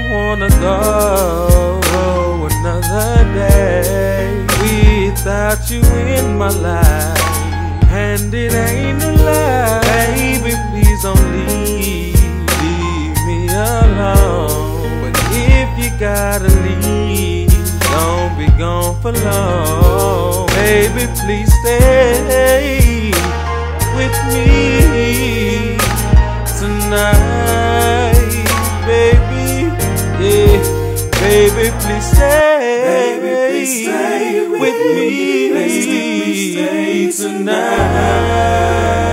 don't wanna go another day without you in my life. And it ain't no lie, baby, please don't leave me alone. But if you gotta leave, don't be gone for long. Baby, please stay with me tonight, baby. Yeah, baby, please stay. Baby, please stay with me tonight.